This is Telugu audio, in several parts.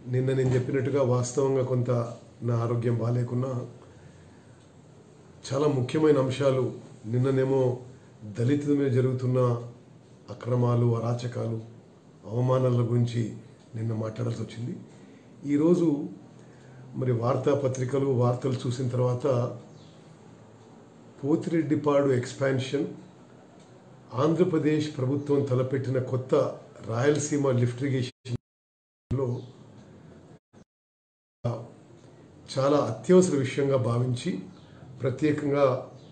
నిన్న నేను చెప్పినట్టుగా వాస్తవంగా కొంత నా ఆరోగ్యం బాగాలేకున్నా చాలా ముఖ్యమైన అంశాలు నిన్ననేమో దళితుల మీద జరుగుతున్న అక్రమాలు, అరాచకాలు, అవమానాల గురించి నిన్న మాట్లాడాల్సి వచ్చింది. ఈరోజు మరి వార్తాపత్రికలు వార్తలు చూసిన తర్వాత పోతిరెడ్డిపాడు ఎక్స్పాన్షన్, ఆంధ్రప్రదేశ్ ప్రభుత్వం తలపెట్టిన కొత్త రాయలసీమ లిఫ్ట్ ఇరిగేషన్లో చాలా అత్యవసర విషయంగా భావించి ప్రత్యేకంగా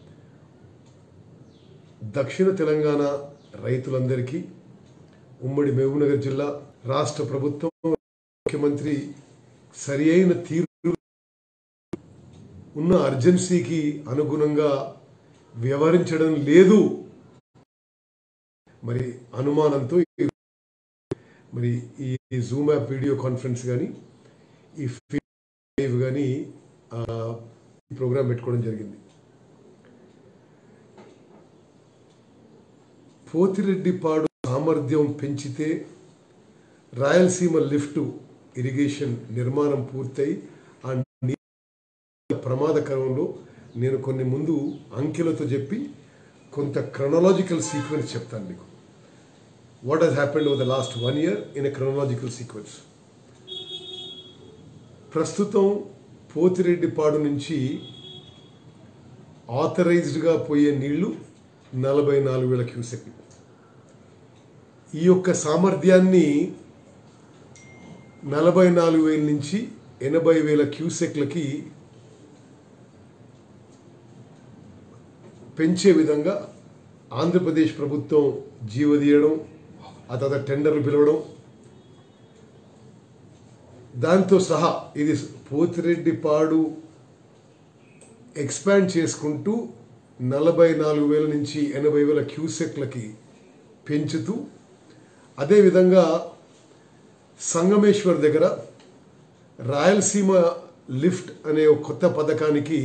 దక్షిణ తెలంగాణ రైతులందరికీ ఉమ్మడి మహబూబ్నగర్ జిల్లా రాష్ట్ర ప్రభుత్వం ముఖ్యమంత్రి సరి అయిన తీరు ఉన్న అర్జెన్సీకి అనుగుణంగా వ్యవహరించడం లేదు మరి అనుమానంతో మరి ఈ జూమ్ యాప్ వీడియో కాన్ఫరెన్స్ కానీ ఈ లైవ్ కానీ ఈ ప్రోగ్రాం పెట్టుకోవడం జరిగింది. పోతిరెడ్డిపాడు సామర్థ్యం పెంచితే రాయలసీమ లిఫ్ట్ ఇరిగేషన్ నిర్మాణం పూర్తయి ఆ ప్రమాదకరంలో నేను కొన్ని ముందు అంకెలతో చెప్పి కొంత క్రొనాలజికల్ సీక్వెన్స్ చెప్తాను మీకు. What has happened over the last 1 year in a chronological sequence. ప్రస్తుతం పోతిరెడ్డిపాడు నుంచి ఆథరైజ్డ్గా పోయే నీళ్లు 44,000 క్యూసెక్. ఈ యొక్క సామర్థ్యాన్ని 44,000 నుంచి 80,000 క్యూసెక్లకి పెంచే విధంగా ఆంధ్రప్రదేశ్ ప్రభుత్వం జీవదీయడం, ఆ తర్వాత టెండర్లు పిలవడం, దాంతో సహా ఇది పోతిరెడ్డిపాడు ఎక్స్పాండ్ చేసుకుంటూ 44,000 నుంచి 80,000 క్యూసెక్లకి పెంచుతూ, అదేవిధంగా సంగమేశ్వర్ దగ్గర రాయలసీమ లిఫ్ట్ అనే ఒక కొత్త పథకానికి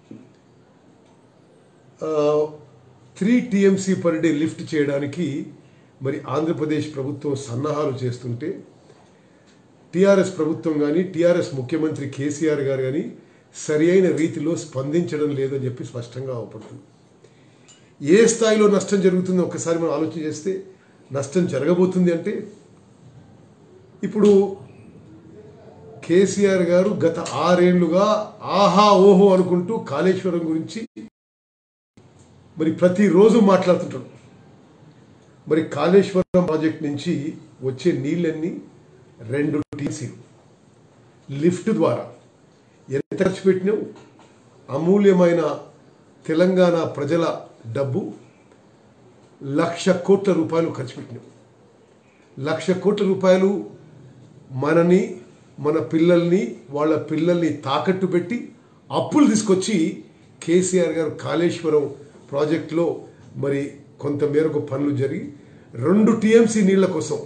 3 TMC పర్ డే లిఫ్ట్ చేయడానికి మరి ఆంధ్రప్రదేశ్ ప్రభుత్వం సన్నాహాలు చేస్తుంటే టీఆర్ఎస్ ప్రభుత్వం కానీ టీఆర్ఎస్ ముఖ్యమంత్రి కేసీఆర్ గారు కానీ సరి అయిన రీతిలో స్పందించడం లేదని చెప్పి స్పష్టంగా అవపడుతుంది. ఏ స్థాయిలో నష్టం జరుగుతుందో ఒక్కసారి మనం ఆలోచన చేస్తే నష్టం జరగబోతుంది అంటే, ఇప్పుడు కేసీఆర్ గారు గత 6 ఏళ్లుగా ఆహా ఓహో అనుకుంటూ కాళేశ్వరం గురించి మరి ప్రతిరోజు మాట్లాడుతుంటాడు. మరి కాళేశ్వరం ప్రాజెక్ట్ నుంచి వచ్చే నీళ్ళన్నీ 2 TMC లిఫ్ట్ ద్వారా ఎంత ఖర్చు పెట్టినావు? అమూల్యమైన తెలంగాణ ప్రజల డబ్బు 1,00,000 కోట్ల రూపాయలు ఖర్చు పెట్టినావు. 1,00,000 కోట్ల రూపాయలు మనని, మన పిల్లల్ని, వాళ్ళ పిల్లల్ని తాకట్టు పెట్టి అప్పులు తీసుకొచ్చి కేసీఆర్ గారు కాళేశ్వరం ప్రాజెక్టులో మరి కొంత మేరకు పనులు జరిగి 2 TMC నీళ్ల కోసం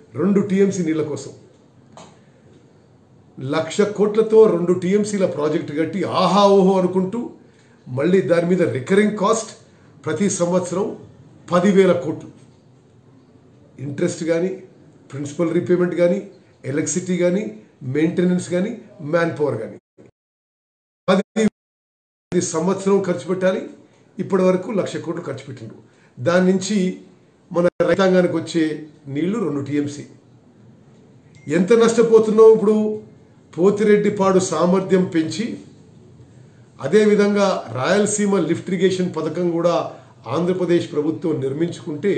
1,00,000 కోట్లతో 2 TMCల ప్రాజెక్టు కట్టి ఆహా ఓహో అనుకుంటూ మళ్ళీ దాని మీద రికరింగ్ కాస్ట్ ప్రతి సంవత్సరం 10,000 కోట్లు, ఇంట్రెస్ట్ కానీ, ప్రిన్సిపల్ రీపేమెంట్ కానీ, ఎలక్ట్రిసిటీ కానీ, మెయింటెనెన్స్ కానీ, మ్యాన్ పవర్ కానీ 10 సంవత్సరం ఖర్చు పెట్టాలి. ఇప్పటి వరకు 1,00,000 కోట్లు ఖర్చు పెట్టిండ్రు. దాని నుంచి మన రైతాంగానికి వచ్చే నీళ్లు 2 TMC. ఎంత నష్టపోతున్నావు? ఇప్పుడు పోతిరెడ్డిపాడు సామర్థ్యం పెంచి అదేవిధంగా రాయలసీమ లిఫ్ట్ ఇరిగేషన్ పథకం కూడా ఆంధ్రప్రదేశ్ ప్రభుత్వం నిర్మించుకుంటే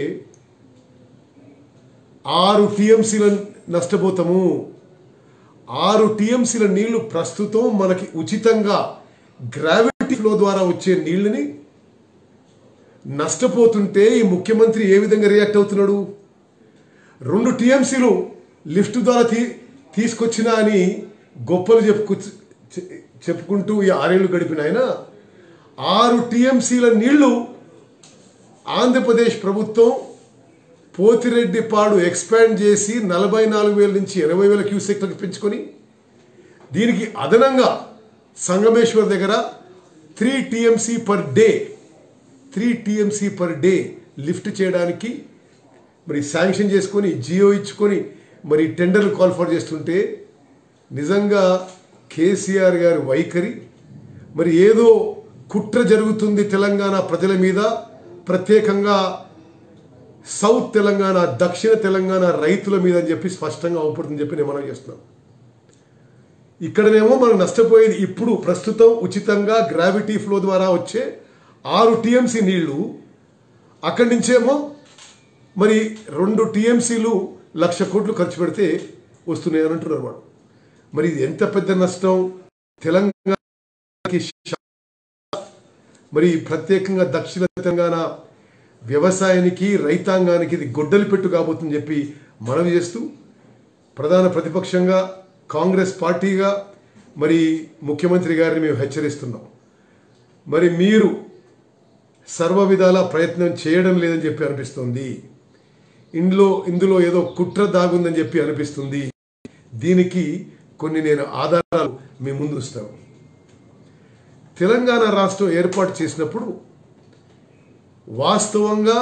6 TMCల నష్టపోతాము. 6 TMCల నీళ్లు ప్రస్తుతం మనకి ఉచితంగా గ్రావిటీ ఫ్లో ద్వారా వచ్చే నీళ్ళని నష్టపోతుంటే ఈ ముఖ్యమంత్రి ఏ విధంగా రియాక్ట్ అవుతున్నాడు? 2 TMCలు లిఫ్ట్ ద్వారా తీసుకొచ్చినా అని గొప్పలు చెప్పుకుంటూ ఈ 6 ఏళ్లు గడిపిన ఆయన 6 TMCల నీళ్లు ఆంధ్రప్రదేశ్ ప్రభుత్వం పోతిరెడ్డిపాడు ఎక్స్పాండ్ చేసి 44,000 నుంచి 80,000 క్యూసెక్లకు పెంచుకొని, దీనికి అదనంగా సంగమేశ్వర్ దగ్గర 3 TMC పర్ డే లిఫ్ట్ చేయడానికి మరి శాంక్షన్ చేసుకొని జియో ఇచ్చుకొని మరి టెండర్లు కాల్ ఫర్ చేస్తుంటే నిజంగా కేసీఆర్ గారి వైఖరి మరి ఏదో కుట్ర జరుగుతుంది తెలంగాణ ప్రజల మీద, ప్రత్యేకంగా సౌత్ తెలంగాణ, దక్షిణ తెలంగాణ రైతుల మీద అని చెప్పి స్పష్టంగా అవుపడుతుందని చెప్పి నేను మనం చేస్తున్నాం. ఇక్కడనేమో మనం నష్టపోయేది ఇప్పుడు ప్రస్తుతం ఉచితంగా గ్రావిటీ ఫ్లో ద్వారా వచ్చే 6 TMC నీళ్లు, అక్కడి నుంచేమో మరి 2 TMCలు 1,00,000 కోట్లు ఖర్చు పెడితే వస్తున్నాయి అని అంటున్నారు వాడు. మరి ఇది ఎంత పెద్ద నష్టం తెలంగాణకి, మరి ప్రత్యేకంగా దక్షిణ తెలంగాణ వ్యవసాయానికి, రైతాంగానికి ఇది గొడ్డలి పెట్టు కాబోతుందని చెప్పి మనవి చేస్తూ, ప్రధాన ప్రతిపక్షంగా కాంగ్రెస్ పార్టీగా మరి ముఖ్యమంత్రి గారిని మేము హెచ్చరిస్తున్నాం. మరి మీరు సర్వ విధాల ప్రయత్నం చేయడం లేదని చెప్పి అనిపిస్తుంది. ఇందులో ఏదో కుట్ర దాగుందని చెప్పి అనిపిస్తుంది. దీనికి కొన్ని నేను ఆధారాలు మీ ముందు ఉంచుతాను. తెలంగాణ రాష్ట్రం ఏర్పాటు చేసినప్పుడు వాస్తవంగా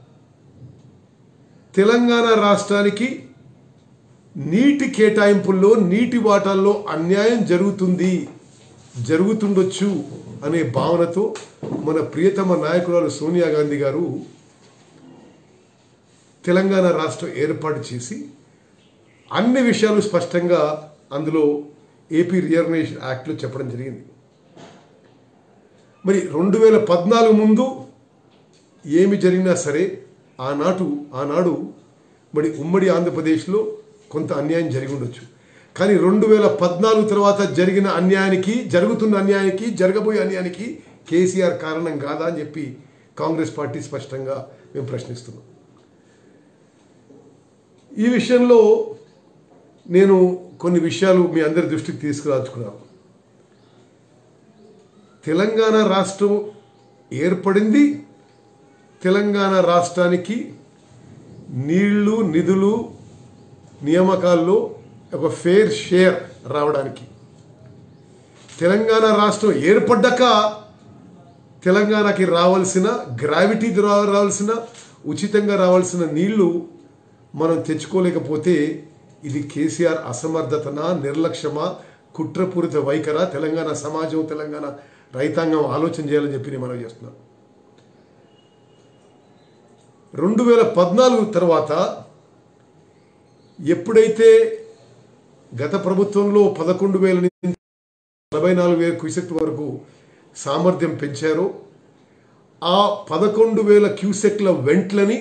తెలంగాణ రాష్ట్రానికి నీటి కేటాయింపుల్లో, నీటి వాటాల్లో అన్యాయం జరుగుతుండొచ్చు అనే భావనతో మన ప్రియతమ నాయకురాలు సోనియా గాంధీ గారు తెలంగాణ రాష్ట్రం ఏర్పాటు చేసి అన్ని విషయాలు స్పష్టంగా అందులో ఏపీ రీఆర్గనైజేషన్ యాక్ట్లో చెప్పడం జరిగింది. మరి 2014 ముందు ఏమి జరిగినా సరే ఆనాడు మరి ఉమ్మడి ఆంధ్రప్రదేశ్లో కొంత అన్యాయం జరిగి ఉండొచ్చు. కానీ 2014 తర్వాత జరుగుతున్న అన్యాయానికి, జరగబోయే అన్యాయానికి కేసీఆర్ కారణం కాదా అని చెప్పి కాంగ్రెస్ పార్టీ స్పష్టంగా మేము ప్రశ్నిస్తున్నాం. ఈ విషయంలో నేను కొన్ని విషయాలు మీ అందరి దృష్టికి తీసుకురాచుకున్నాను. తెలంగాణ రాష్ట్రం ఏర్పడింది, తెలంగాణ రాష్ట్రానికి నీళ్లు, నిధులు, నియామకాల్లో ఒక ఫేర్ షేర్ రావడానికి. తెలంగాణ రాష్ట్రం ఏర్పడ్డాక తెలంగాణకి రావాల్సిన గ్రావిటీ ద్వారా రావాల్సిన, ఉచితంగా రావాల్సిన నీళ్లు మనం తెచ్చుకోలేకపోతే ఇది కేసీఆర్ అసమర్థతనా, నిర్లక్ష్యమా, కుట్రపూరిత వైఖరా? తెలంగాణ సమాజం, తెలంగాణ రైతాంగం ఆలోచన చేయాలని చెప్పి నేను మనవి చేస్తున్నాను. 2014 తర్వాత ఎప్పుడైతే గత ప్రభుత్వంలో 11,000 నుంచి 44,000 క్యూసెక్ వరకు సామర్థ్యం పెంచారో, ఆ 11,000 క్యూసెక్ల వెంట్లని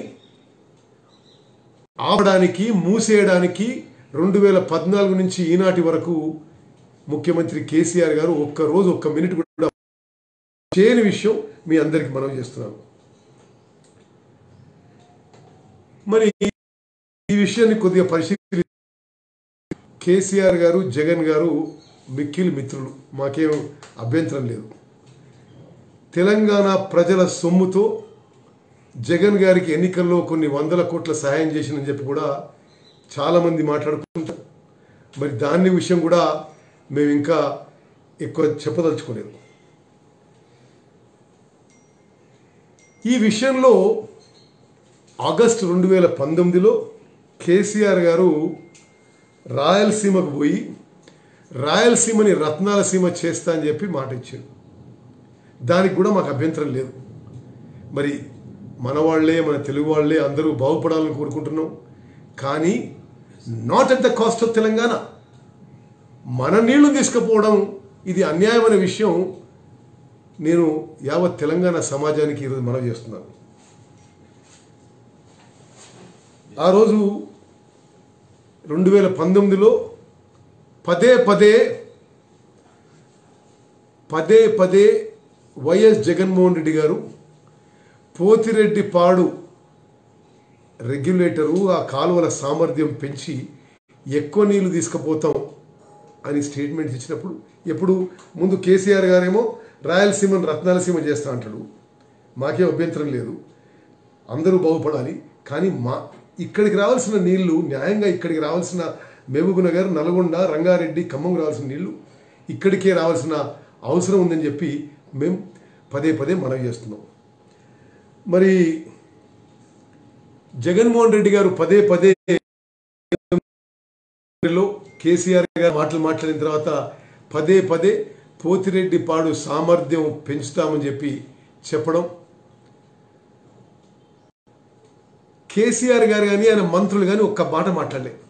ఆపడానికి, మూసేయడానికి 2014 నుంచి ఈనాటి వరకు ముఖ్యమంత్రి కేసీఆర్ గారు ఒక్క మినిట్ కూడా చేయని విషయం మీ అందరికి మనవి చేస్తున్నాను. మరి ఈ విషయాన్ని కొద్దిగా పరిశీలి, కేసీఆర్ గారు, జగన్ గారు మిక్కిలి మిత్రులు, మాకేం అభ్యంతరం లేదు. తెలంగాణ ప్రజల సొమ్ముతో జగన్ గారికి ఎన్నికల్లో కొన్ని 100 కోట్ల సహాయం చేసిందని చెప్పి కూడా చాలామంది మాట్లాడుకుంటారు. మరి దాని విషయం కూడా మేము ఇంకా ఎక్కువ చెప్పదలుచుకోలేదు. ఈ విషయంలో ఆగస్టు 2019లో కేసీఆర్ గారు రాయలసీమకు పోయి రాయలసీమని రత్నాల సీమ చేస్తా అని చెప్పి మాట ఇచ్చారు. దానికి కూడా మాకు అభ్యంతరం లేదు. మరి మన వాళ్ళే, మన తెలుగు వాళ్ళే అందరూ బాగుపడాలని కోరుకుంటున్నాం. కానీ not at the cost of Telangana. మన నీళ్లు తీసుకుపోవడం ఇది అన్యాయం అనే విషయం నేను యావత్ తెలంగాణ సమాజానికి ఈరోజు మనవి చేస్తున్నాను. ఆ రోజు 2019లో పదే పదే వైఎస్ జగన్మోహన్ రెడ్డి గారు పోతిరెడ్డిపాడు రెగ్యులేటరు, ఆ కాలువల సామర్థ్యం పెంచి ఎక్కువ నీళ్లు తీసుకుపోతాం అని స్టేట్మెంట్స్ ఇచ్చినప్పుడు, ఎప్పుడు ముందు కేసీఆర్ గారేమో రాయలసీమను రత్నాలసీమ చేస్తా అంటాడు. మాకేం అభ్యంతరం లేదు, అందరూ బాగుపడాలి. కానీ ఇక్కడికి రావాల్సిన నీళ్లు న్యాయంగా, ఇక్కడికి రావాల్సిన మహబూబ్నగర్, నల్గొండ, రంగారెడ్డి, ఖమ్మం రావాల్సిన నీళ్లు ఇక్కడికే రావాల్సిన అవసరం ఉందని చెప్పి మేము పదే మనవి చేస్తున్నాం. మరి జగన్మోహన్ రెడ్డి గారు పదే కేసీఆర్ గారు మాట్లాడిన తర్వాత పదే పదే పోతిరెడ్డి పాడు సామర్థ్యం పెంచుతామని చెప్పడం, కేసీఆర్ గారు కానీ ఆయన మంత్రులు కానీ ఒక్క మాట మాట్లాడలే.